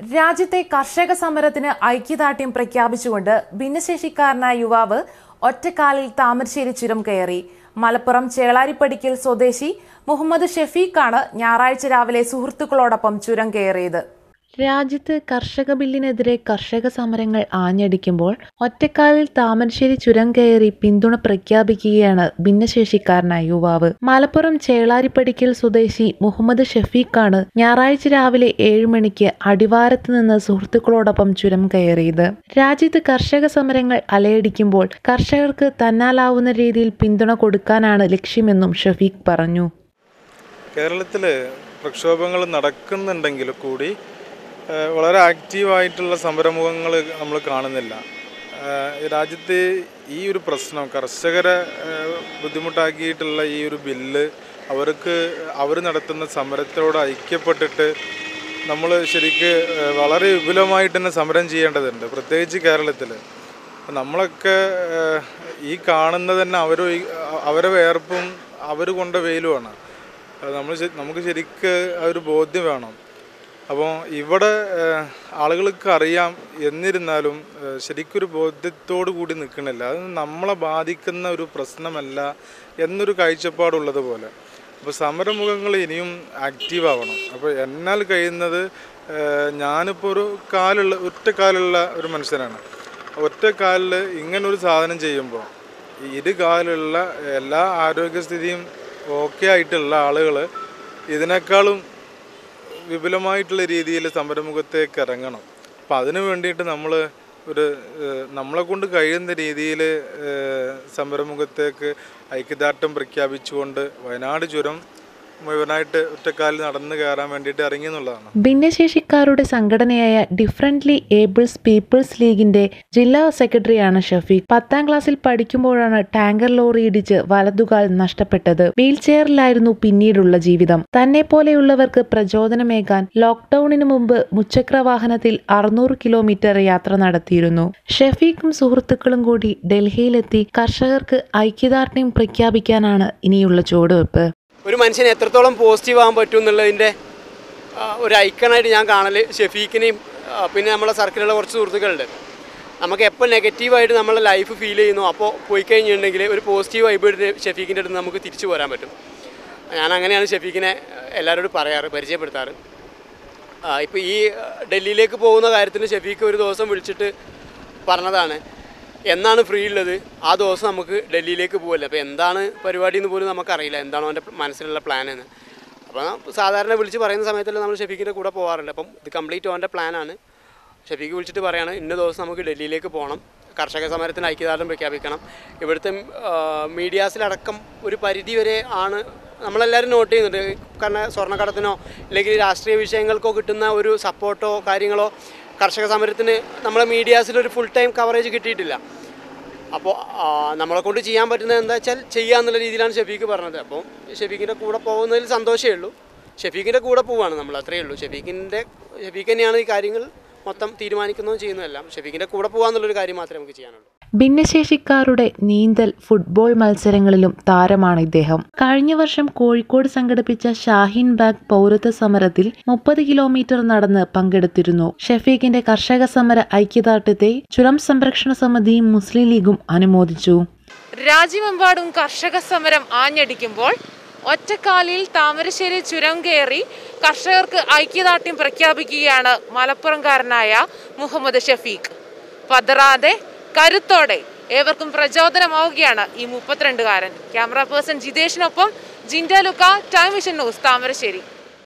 രാജ്യത്തെ കർഷക സമരത്തിന് ഐക്യദാർഢ്യം പ്രഖ്യാപിച്ചുകൊണ്ട് ഭിന്നശേഷിക്കാരനായ യുവാവ് ഒറ്റക്കാലിൽ താമരശ്ശേരി ചുരം കയറി. മലപ്പുറം ചേളാരിപ്പടിക്കൽ സ്വദേശി മുഹമ്മദ് ഷഫീഖാണ് ഞായറാഴ്ച രാവിലെ സുഹൃത്തുക്കളോടൊപ്പം ചുരം കയറിയത്. രാജ്യത്ത് കർഷക ബില്ലിനെതിരെ കർഷക സമരങ്ങൾ ആഞ്ഞടിക്കുമ്പോൾ ഒറ്റക്കാലിൽ താമരശ്ശേരി ചുരം കയറി പിന്തുണ പ്രഖ്യാപിക്കുകയാണ് ഭിന്നശേഷിക്കാരനായ യുവാവ്. മലപ്പുറം ചേളാരിപ്പടിക്കൽ സ്വദേശി മുഹമ്മദ് ഷഫീഖാണ് ഞായറാഴ്ച രാവിലെ 7 മണിക്ക് അടിവാരത്ത് നിന്ന് സുഹൃത്തുക്കളോടൊപ്പം ചുരം കയറിയത്. രാജ്യത്ത് കർഷക സമരങ്ങൾ അലയടിക്കുമ്പോൾ കർഷകർക്ക് തന്നാലാവുന്ന രീതിയിൽ പിന്തുണ കൊടുക്കാനാണ് ലക്ഷ്യമെന്നും ഷഫീഖ് പറഞ്ഞു. കേരളത്തില് പ്രക്ഷോഭങ്ങൾ നടക്കുന്നുണ്ടെങ്കിൽ കൂടി വളരെ ആക്റ്റീവായിട്ടുള്ള സമരമുഖങ്ങൾ നമ്മൾ കാണുന്നില്ല. രാജ്യത്ത് ഈ ഒരു പ്രശ്നം കർഷകരെ ബുദ്ധിമുട്ടാക്കിയിട്ടുള്ള ഈ ഒരു ബില്ല് അവർ നടത്തുന്ന സമരത്തോട് ഐക്യപ്പെട്ടിട്ട് നമ്മൾ ശരിക്ക് വളരെ വിപുലമായിട്ട് തന്നെ സമരം ചെയ്യേണ്ടതുണ്ട്. പ്രത്യേകിച്ച് കേരളത്തിൽ നമ്മളൊക്കെ ഈ കാണുന്നത് തന്നെ അവരെ വേർപ്പും അവർ കൊണ്ട വെയിലുമാണ്. നമുക്ക് ശരിക്ക് ആ ഒരു ബോധ്യം വേണം. അപ്പോൾ ഇവിടെ ആളുകൾക്ക് അറിയാം, എന്നിരുന്നാലും ശരിക്കൊരു ബോധ്യത്തോടു കൂടി നിൽക്കണില്ല. അത് നമ്മളെ ബാധിക്കുന്ന ഒരു പ്രശ്നമല്ല എന്നൊരു കാഴ്ചപ്പാടുള്ളത് പോലെ. അപ്പോൾ സമരമുഖങ്ങൾ ഇനിയും ആക്റ്റീവ് ആവണം. അപ്പോൾ എന്നാൽ കഴിയുന്നത്, ഞാനിപ്പോൾ ഒറ്റക്കാലുള്ള ഒരു മനുഷ്യനാണ്. ഒറ്റക്കാലിൽ ഇങ്ങനൊരു സാധനം ചെയ്യുമ്പോൾ ഇരുകാലുള്ള എല്ലാ ആരോഗ്യസ്ഥിതിയും ഓക്കെ ആയിട്ടുള്ള ആളുകൾ ഇതിനേക്കാളും വിപുലമായിട്ടുള്ള രീതിയിൽ സമരമുഖത്തേക്ക് ഇറങ്ങണം. അപ്പം അതിനു വേണ്ടിയിട്ട് നമ്മളെ കൊണ്ട് കഴിയുന്ന രീതിയിൽ സമരമുഖത്തേക്ക് ഐക്യദാർഢ്യം പ്രഖ്യാപിച്ചുകൊണ്ട് വയനാട് ചുരം മുഴുവനായിട്ട് ഒറ്റക്കാലിൽ നടന്നു കയറാൻ വേണ്ടിയിട്ട് ഇറങ്ങി എന്നുള്ളതാണ്. ഭിന്നശേഷിക്കാരുടെ സംഘടനയായ ഡിഫറൻ്റ്ലി ഏബിൾസ് പീപ്പിൾസ് ലീഗിന്റെ ജില്ലാ സെക്രട്ടറിയാണ് ഷഫീഖ്. 10ാം ക്ലാസ്സിൽ പഠിക്കുമ്പോഴാണ് ടാങ്കർ ലോറി ഇടിച്ച് വലതുകാൽ നഷ്ടപ്പെട്ടത്. വീൽ ചെയറിലായിരുന്നു പിന്നീടുള്ള ജീവിതം. തന്നെ പോലെയുള്ളവർക്ക് പ്രചോദനമേകാൻ ലോക്ക്ഡൌണിന് മുമ്പ് മുച്ചക്ര വാഹനത്തിൽ 600 കിലോമീറ്റർ യാത്ര നടത്തിയിരുന്നു. ഷഫീഖും സുഹൃത്തുക്കളും കൂടി ഡൽഹിയിലെത്തി കർഷകർക്ക് ഐക്യദാർഢ്യം പ്രഖ്യാപിക്കാനാണ് ഇനിയുള്ള ചുവടുവെപ്പ്. ഒരു മനുഷ്യന് എത്രത്തോളം പോസിറ്റീവ് ആകാൻ പറ്റും എന്നുള്ളതിൻ്റെ ഒരു ഐക്കണായിട്ട് ഞാൻ കാണൽ ഷഫീഖിനെയും പിന്നെ നമ്മളെ സർക്കിളിലുള്ള കുറച്ച് സുഹൃത്തുക്കളുണ്ട്. നമുക്ക് എപ്പോൾ നെഗറ്റീവായിട്ട് നമ്മളെ ലൈഫ് ഫീൽ ചെയ്യുന്നു, അപ്പോൾ പോയി കഴിഞ്ഞിട്ടുണ്ടെങ്കിൽ ഒരു പോസിറ്റീവ് വൈബ് എടുത്ത് ഷഫീഖിൻ്റെ അടുത്ത് നമുക്ക് തിരിച്ചു പോരാൻ പറ്റും. ഞാൻ അങ്ങനെയാണ് ഷഫീഖിനെ എല്ലാവരോടും പരിചയപ്പെടുത്താറ്. ഇപ്പോൾ ഈ ഡൽഹിയിലേക്ക് പോകുന്ന കാര്യത്തിന് ഷഫീഖ് ഒരു ദിവസം വിളിച്ചിട്ട് പറഞ്ഞതാണ്, എന്നാണ് ഫ്രീ ഉള്ളത് ആ ദിവസം നമുക്ക് ഡൽഹിയിലേക്ക് പോകല്ലേ. അപ്പോൾ എന്താണ് പരിപാടി എന്ന് പോലും നമുക്കറിയില്ല, എന്താണോ അവൻ്റെ മനസ്സിലുള്ള പ്ലാൻ എന്ന്. അപ്പോൾ സാധാരണ വിളിച്ച് പറയുന്ന സമയത്തല്ല നമ്മൾ ഷഫീഖിൻ്റെ കൂടെ പോകാറുണ്ട്. അപ്പം ഇത് കംപ്ലീറ്റ് അവൻ്റെ പ്ലാനാണ്. ഷഫീഖ് വിളിച്ചിട്ട് പറയാണ്, ഇന്ന ദിവസം നമുക്ക് ഡൽഹിയിലേക്ക് പോകണം, കർഷക സമരത്തിന് ഐക്യദാർഢ്യം പ്രഖ്യാപിക്കണം. ഇവിടുത്തെ മീഡിയാസിലടക്കം ഒരു പരിധി വരെ ആണ് നമ്മളെല്ലാവരും നോട്ട് ചെയ്യുന്നുണ്ട്. കാരണം സ്വർണ്ണക്കടത്തിനോ അല്ലെങ്കിൽ രാഷ്ട്രീയ വിഷയങ്ങൾക്കോ കിട്ടുന്ന ഒരു സപ്പോർട്ടോ കാര്യങ്ങളോ കർഷക സമരത്തിന് നമ്മളെ മീഡിയാസിലൊരു ഫുൾ ടൈം കവറേജ് കിട്ടിയിട്ടില്ല. അപ്പോൾ നമ്മളെ കൊണ്ട് ചെയ്യാൻ പറ്റുന്നത് എന്താ വെച്ചാൽ ചെയ്യാന്നുള്ള രീതിയിലാണ് ഷഫീഖ് പറഞ്ഞത്. അപ്പോൾ ഷഫീഖിൻ്റെ കൂടെ പോകുന്നതിൽ സന്തോഷമേ ഉള്ളൂ. ഷഫീഖിൻ്റെ കൂടെ പോവുകയാണ് നമ്മൾ, അത്രയേ ഉള്ളൂ. ഷഫീഖ് തന്നെയാണ് ഈ കാര്യങ്ങൾ മൊത്തം തീരുമാനിക്കുന്നതും ചെയ്യുന്നതെല്ലാം. ഷഫീഖിൻ്റെ കൂടെ പോകാമെന്നുള്ളൊരു കാര്യം മാത്രമേ നമുക്ക് ചെയ്യാനുള്ളൂ. ഭിന്നശേഷിക്കാരുടെ നീന്തൽ, ഫുട്ബോൾ മത്സരങ്ങളിലും താരമാണ് ഇദ്ദേഹം. കഴിഞ്ഞ വർഷം കോഴിക്കോട് സംഘടിപ്പിച്ച ഷാഹീൻ ബാഗ് പൗരത്വ സമരത്തിൽ 30 കിലോമീറ്റർ നടന്ന് പങ്കെടുത്തിരുന്നു. ഷഫീഖിന്റെ കർഷക സമര ഐക്യദാർഢ്യത്തെ ചുരം സംരക്ഷണ സമിതിയും മുസ്ലിം ലീഗും അനുമോദിച്ചു. രാജ്യമെമ്പാടും കർഷക സമരം ആഞ്ഞടിക്കുമ്പോൾ ഒറ്റക്കാലിൽ താമരശ്ശേരി ചുരം കയറി കർഷകർക്ക് ഐക്യദാർഢ്യം പ്രഖ്യാപിക്കുകയാണ് മലപ്പുറംകാരനായ മുഹമ്മദ് ഷഫീഖ്. പതറാതെ കരുത്തോടെ ഏവർക്കും പ്രചോദനമാവുകയാണ് ഈ 32കാരൻ. ക്യാമറ പേഴ്സൺ ജിതേഷിനൊപ്പം Jinda Lukka, time vision news, Thamarassery.